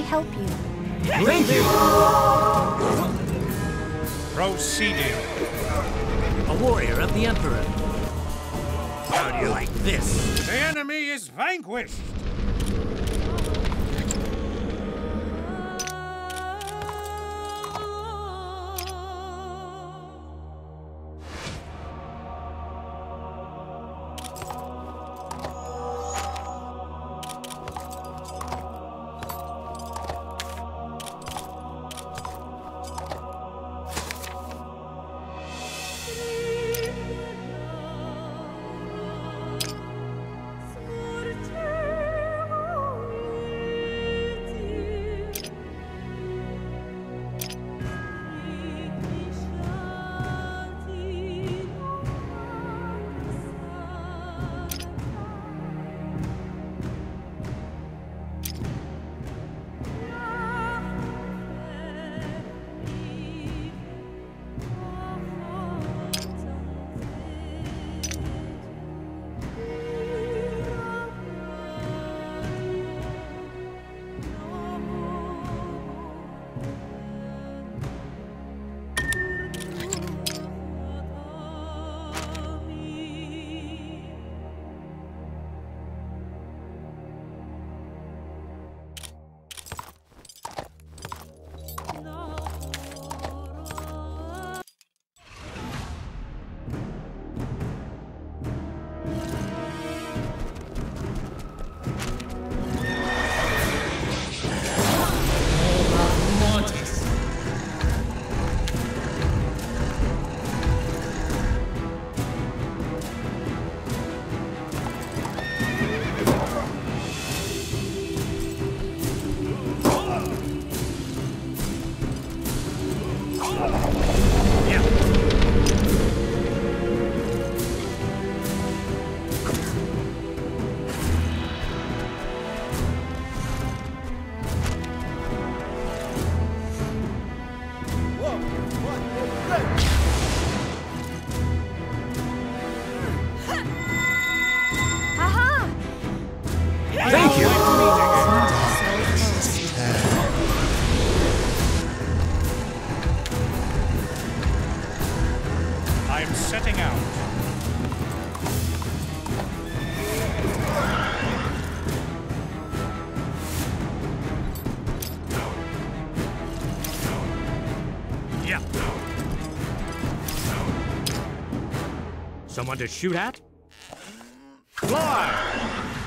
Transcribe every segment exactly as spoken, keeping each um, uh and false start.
help you? Thank you! Proceeding. A warrior of the Emperor. How do you like this? The enemy is vanquished. Thank you! I'm setting out. Yeah. Someone to shoot at? Fly!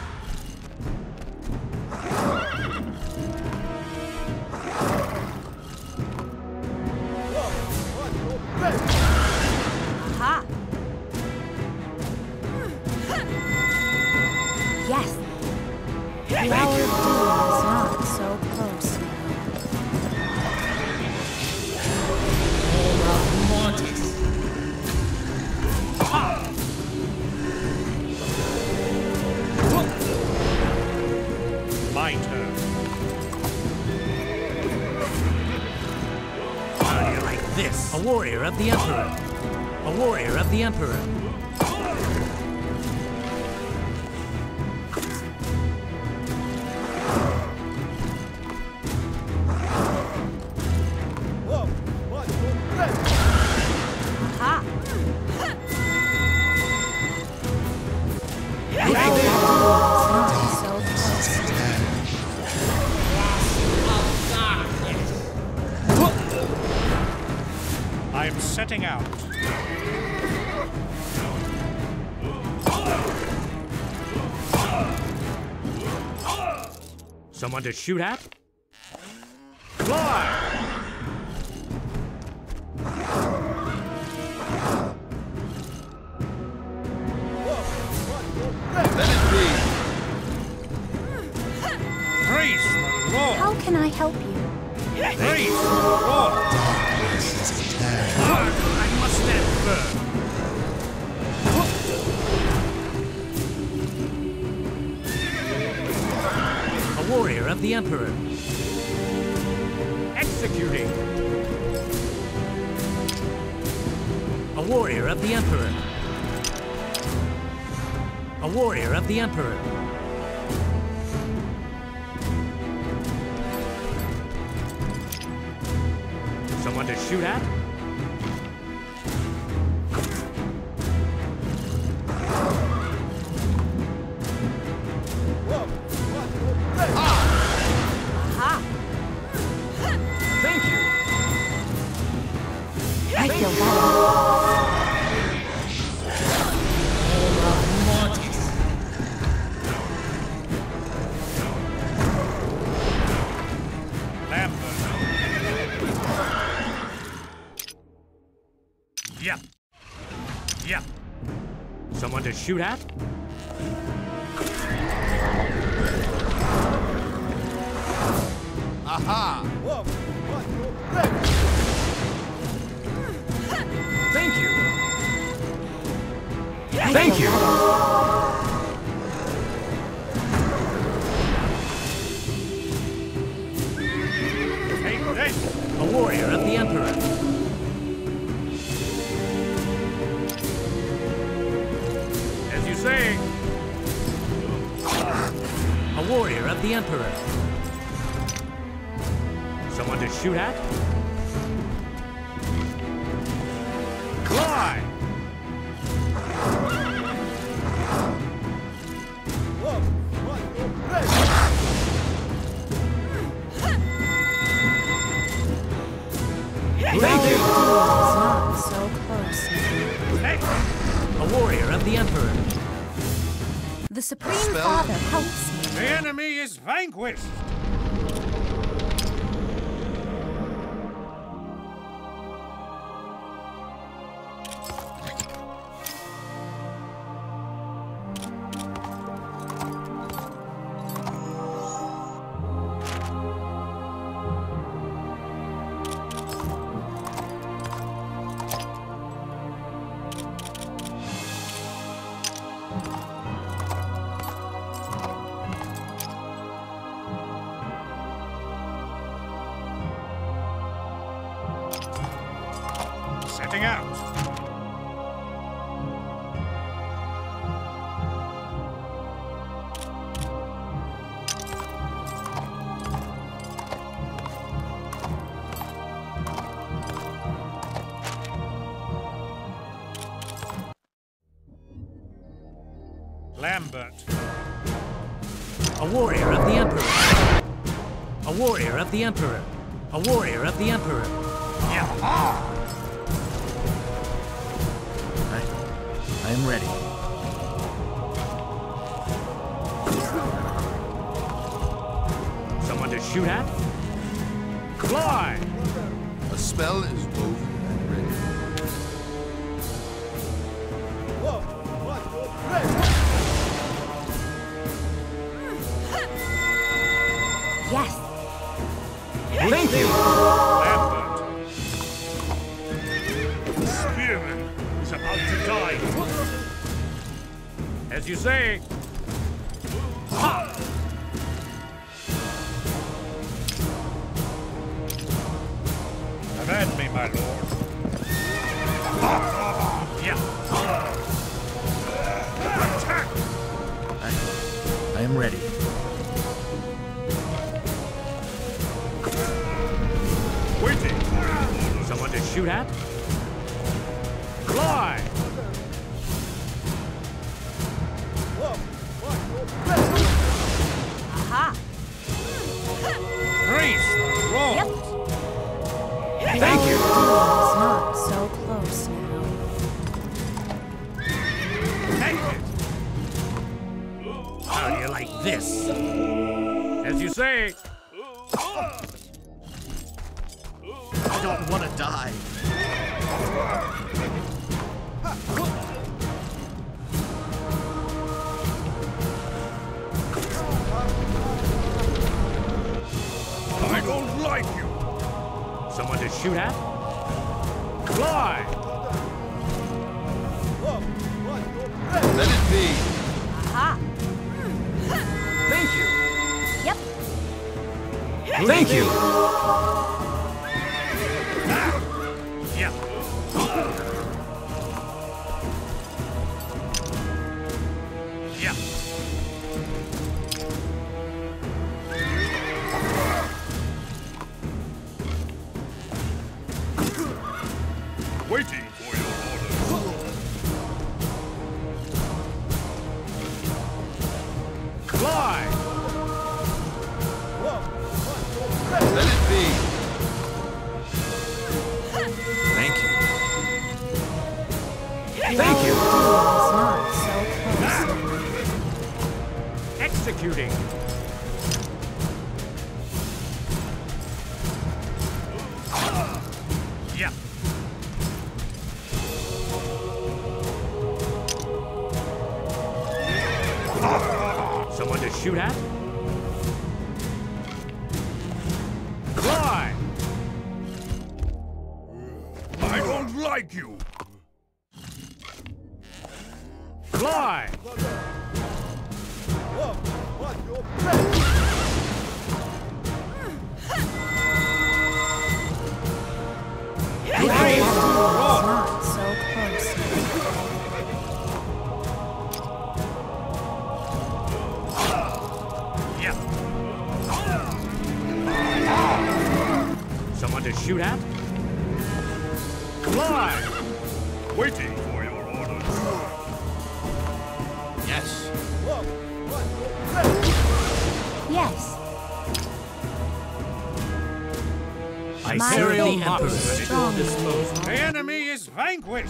Aha! Yes! The hour of doom is not so close now. My turn. How do you like this? A warrior of the Emperor. A warrior of the Emperor. Aha! Thank The hour you. of doom is not so close now. I'm setting out. Someone to shoot at? Fly! Praise the Lord. How can I help you? Praise the Lord. I must stand firm. A warrior of the Emperor. Executing. A warrior of the Emperor. A warrior of the Emperor. Someone to shoot at? Aha! Thank you! I feel better. Lambert. Yep. Yep. Someone to shoot at? Aha! Thank you! I Thank feel you! better. Take this! A warrior of the Emperor. As you say. A warrior of the Emperor. Someone to shoot at? Fly! Thank you! It's not so close. Hey! A warrior of the Emperor. The Supreme Spell. Father helps me. The enemy is vanquished! Setting out. Lambert. A warrior of the Emperor. A warrior of the Emperor. A warrior of the Emperor. Yaha! I, I am ready. Someone to shoot at? Fly! A spell is woven and ready. Yes. Thank you! Lambert. The spearman is about to die. As you say. Ha! Command me, my lord. Yeah. Attack! I, I am ready. Waiting. Someone to shoot at? Fly! Aha! Praise the Lord. Yep. Thank you! It's not so close now. Take it. How do you like this? As you say. I don't want to die. I don't like you. Someone to shoot at? Fly! Let it be. Aha! Thank you! Yep. Thank you! Yeah. Yeah. shoot at? Fly! I don't like you. Fly! That was not so close. Yeah. Someone to shoot at? Fly! Waiting for your orders. Yes. Yes. I My serve the faith Emperor. is At your strong. disposal. The enemy is vanquished.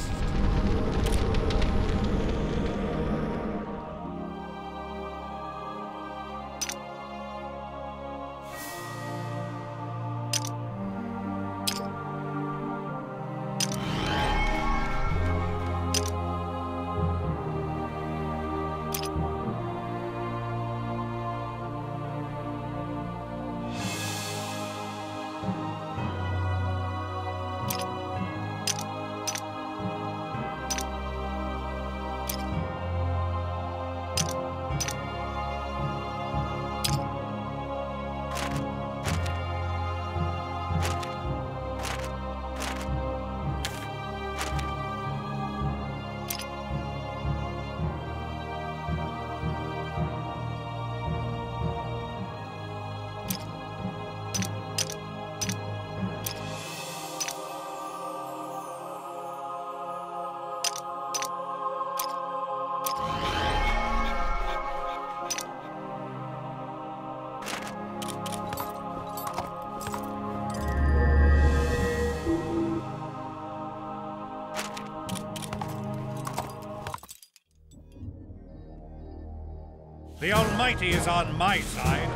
The Almighty is on my side.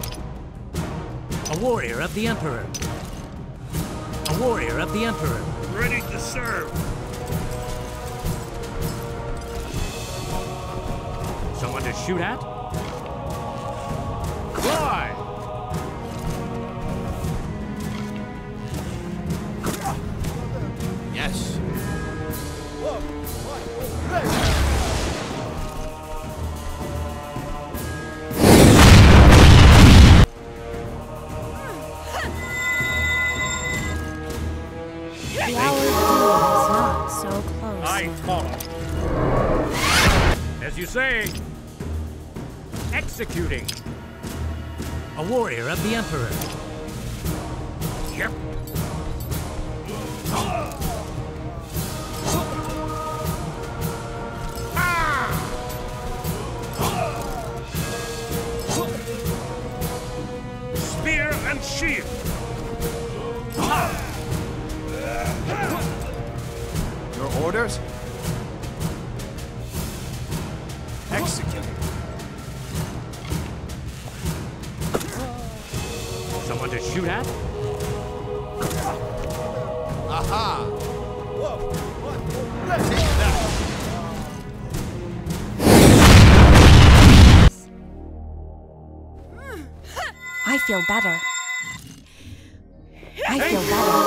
A warrior of the Emperor. A warrior of the Emperor. Ready to serve. Someone to shoot at? Fly! Yes. The hour of doom is not so close. I follow. As you say, executing. A warrior of the Emperor. Yep. Spear and shield. Your orders? Execute. Someone to shoot at? Aha! Take that. I feel better. I feel better.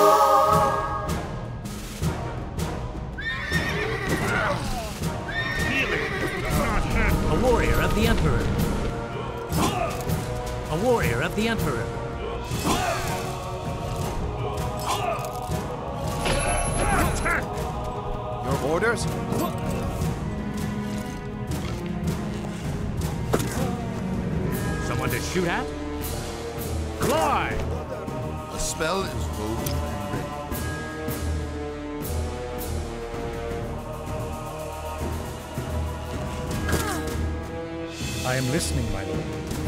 Healing does not hurt. A warrior of the Emperor. A warrior of the Emperor. Attack! Your orders? Someone to shoot at? Fly! A spell is woven and ready. I am listening, my lord.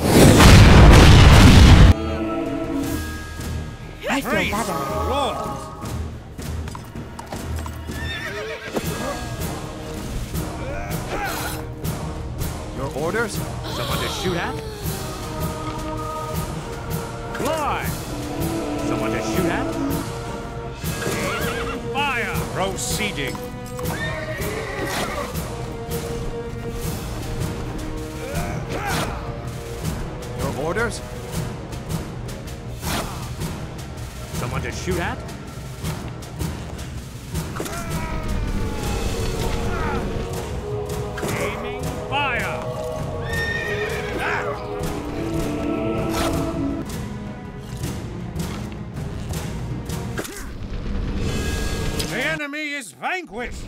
I feel Praise better. the Lord. Your orders? Someone to shoot at? Fly! Someone to shoot at? Fire! Proceeding. shoot at? Aiming fire! The enemy is vanquished!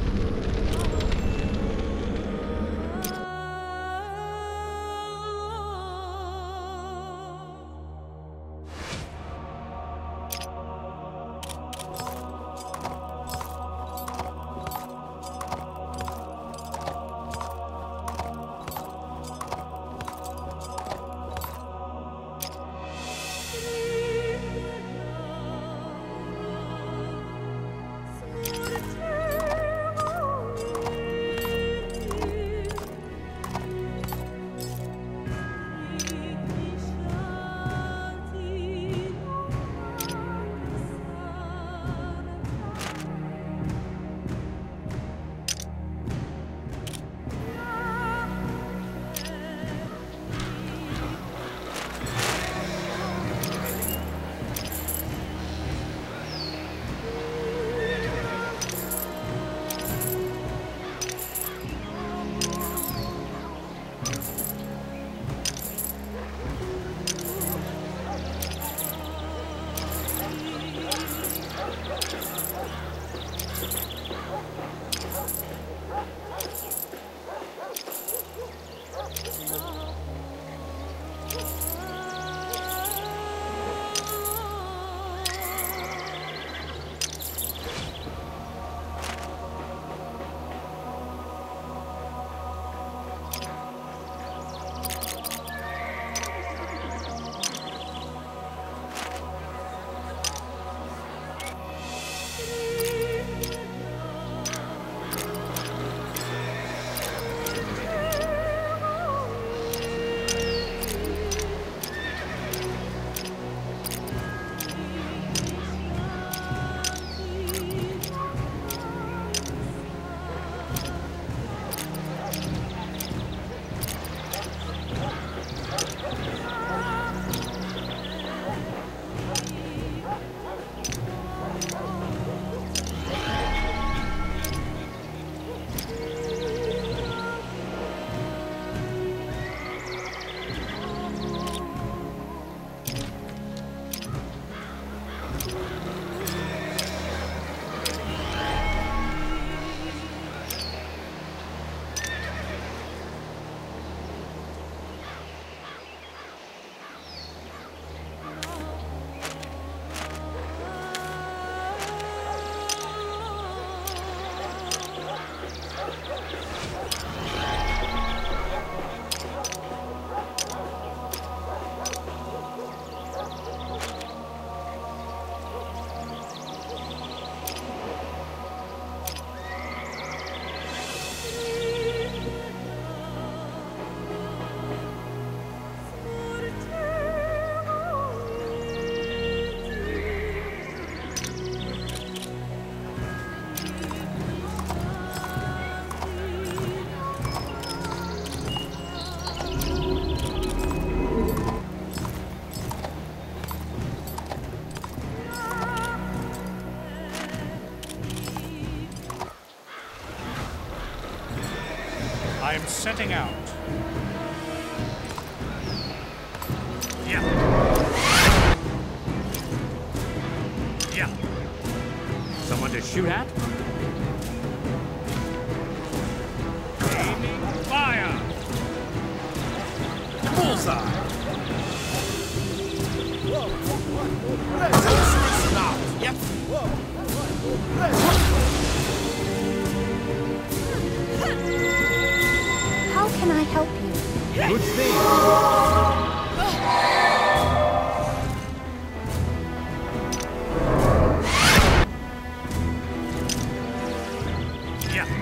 I am setting out. Yeah. Yeah. Someone to shoot at? Aiming fire! Bullseye! Yep. How can I help you? Good thing! Yeah.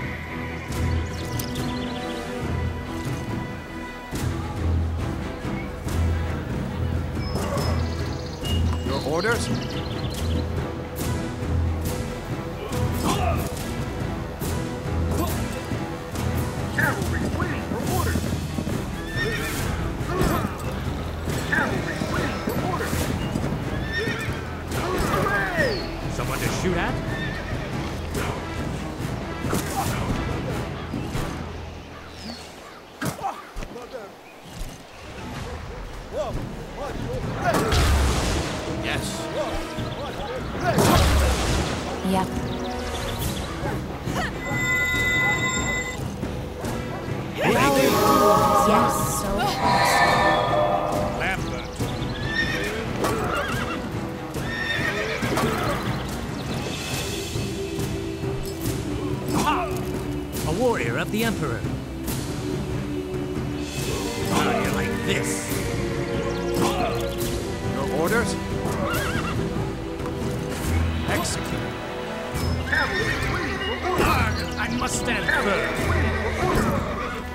Your orders? Cavalry waiting for orders! Cavalry waiting for orders! The hour of doom is yes, so close. Lambert. A warrior of the Emperor. How do you like this? Your orders? Execute. Cavalry waiting for orders. Arg, I must stand Cavalry firm. waiting for orders.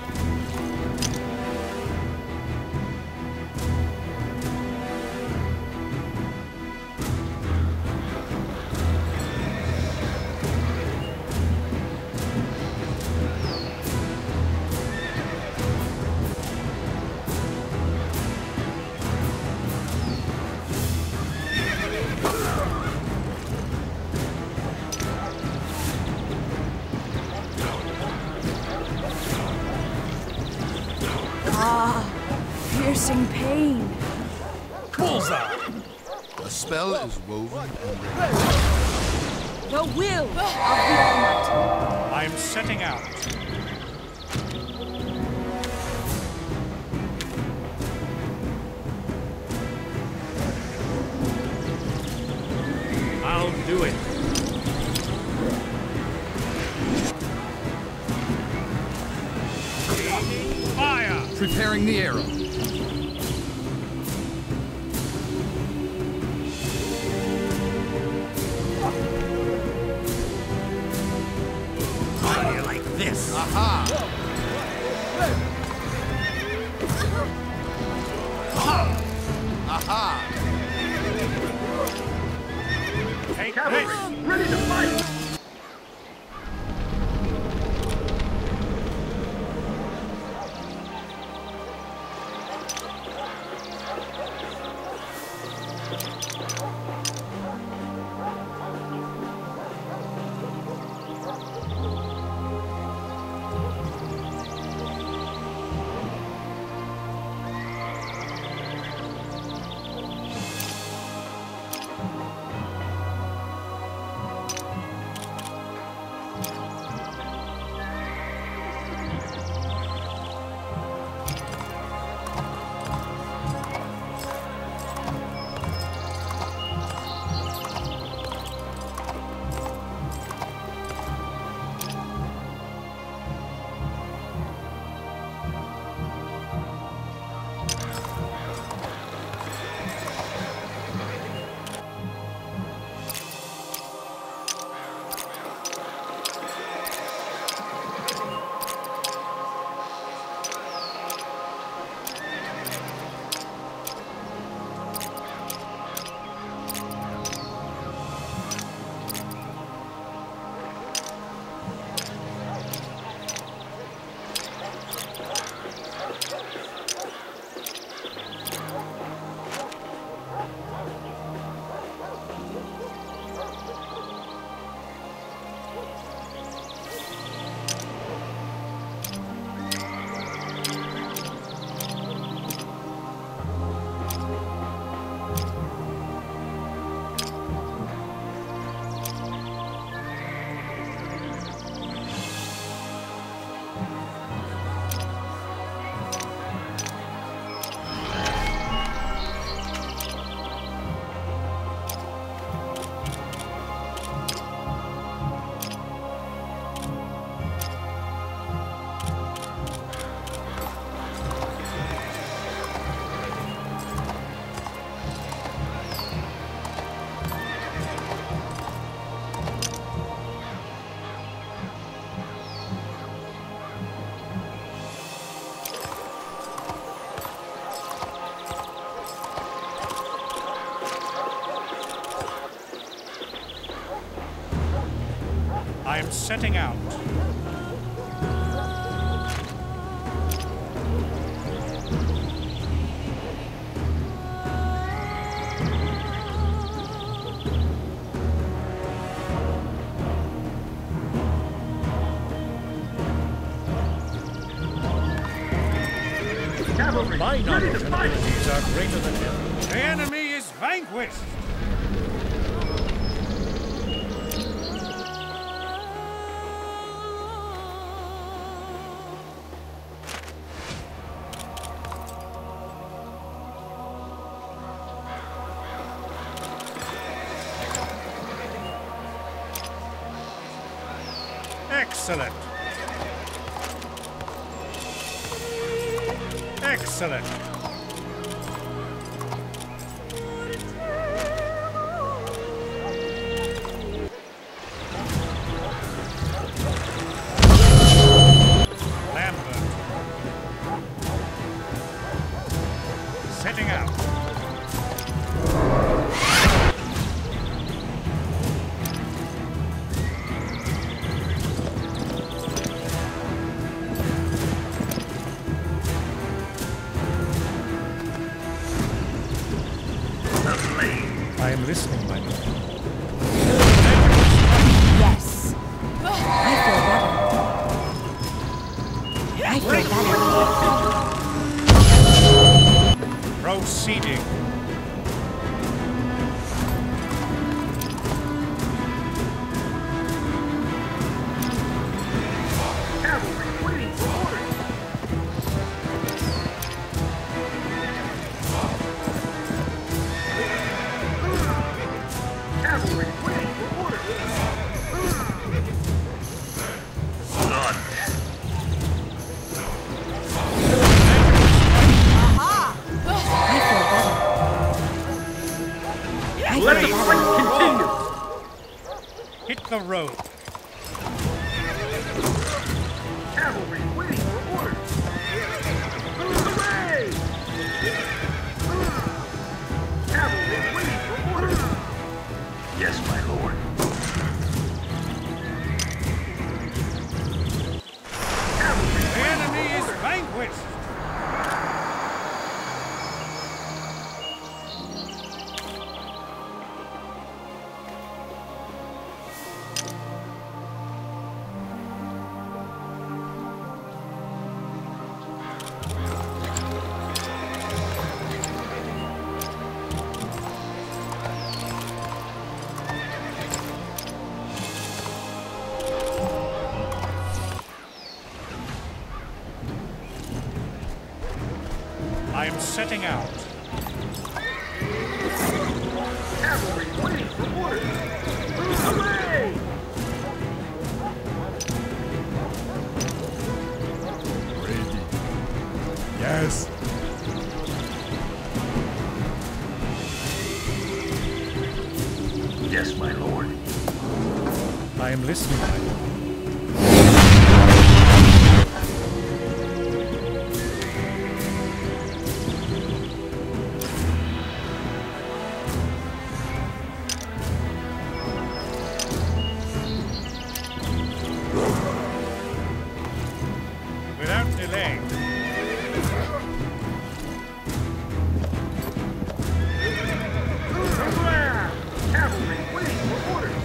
Piercing pain. Bullseye. The spell is woven and ready. The will of the Almighty. I'm setting out. I'll do it. Fire. Preparing the arrow. How do you like this? Aha! Aha! Take Cavalry this. ready to fight. I'm setting out. Cavalry, My ready knowledge to and fight! abilities are greater than his. The enemy is vanquished. Excellent. Excellent. Lambert. Setting out. I am listening, my lord. Yes. I feel better. I feel better. Proceeding. Cavalry waiting for orders. Cavalry waiting for orders. I feel better. I Let feel the better. fight continue. Hit the road. Cavalry waiting for orders. Hooray! Cavalry waiting for orders. Yes, my lord. Cavalry The enemy is vanquished. I am setting out. Cavalry waiting for orders. Hooray! Ready. Yes. Yes, my lord. I am listening, my lord. Without delay. Hurrah! Cavalry waiting for orders.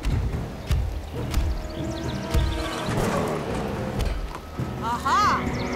Aha!